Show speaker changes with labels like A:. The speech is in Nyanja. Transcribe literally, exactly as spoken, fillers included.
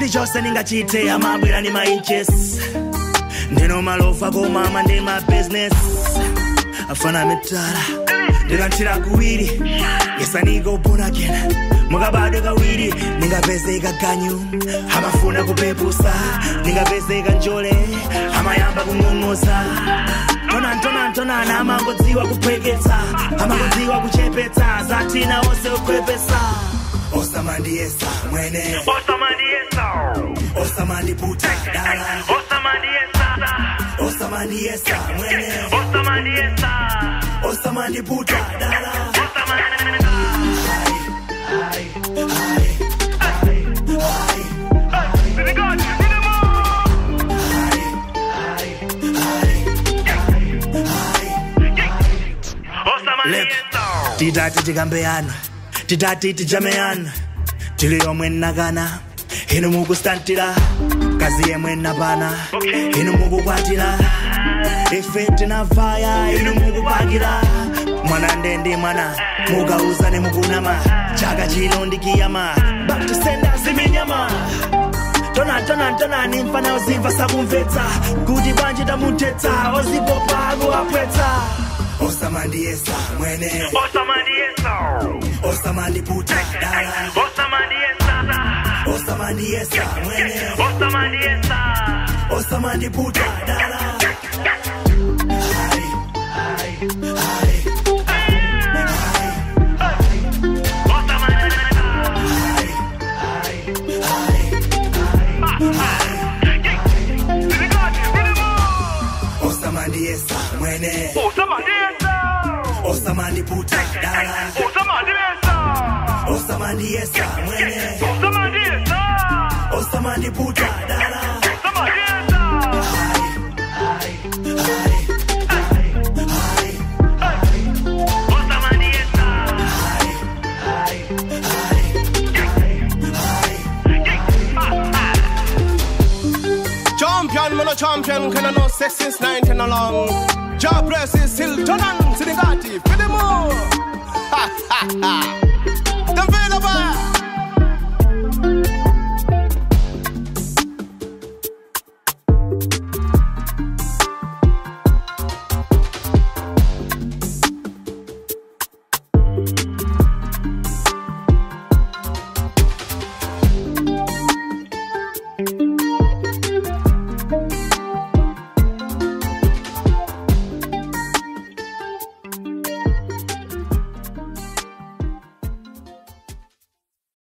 A: Chili chose ningachite amabwera ni my inches. Ndino malofa ko mama ndi my business. Afana metala ndikantira kuwiri. Yes I need go born again. Mugabade kawiri ningapezeka kanyu. Amafuna kupepusa ningapezeka njole. Amayamba kungongoza. Tona tona tona na amangodziwa kupeketa. Amangodziwa kuchepeta. Zatina ose ukwepesa. Osamandiyesa mwene. Osamandiyesa. Osamandiputa dala. Osamandiyesa. Osamandiyesa mwene. Osamandiyesa. Osamandiputa dala. Osamandiyesa. Hai, hai, hai, hai, hai. Baby God, give me more. Hai, hai, hai, hai. Osamandiyesa. Tidati tikambeana. Tidati tijameana. Tili yomwe nagana. Hino mugu stantira. Kazi yemwe nabana. Hino mugu kwatira. Efete na fire. Hino mugu pagira. Mwana ndendi mwana. Muga uzane mugunama. Chaga chino ndikiyama. Back to sender ziminyama. Tona tona tona nimfana oziva sabumveta. Kuti banji damuteta. Ozipopa agu apweta. Osamandiyesa mwene. Osamandiyesa. Osamandiputa dala. Osamandiyesa. Osamandiyesa mwene. Osamandiyesa. Osamandiputa dala. Hai, hai, hai. Osamandiyesa mwene. Osamandiyesa. Osamandiputa dala. Osamandiyesa. Osamandiyesa mwene. Osamandiyesa. Osamandiputa dala. Osamandiyesa. Hai, hai, hai, hai, hai. Osamandiyesa. Hai, hai, hai, hai. Champion, man a champion, can I know sex since nineteen along. Job press is still turn on, Sinigati, for the more. Ha ha ha.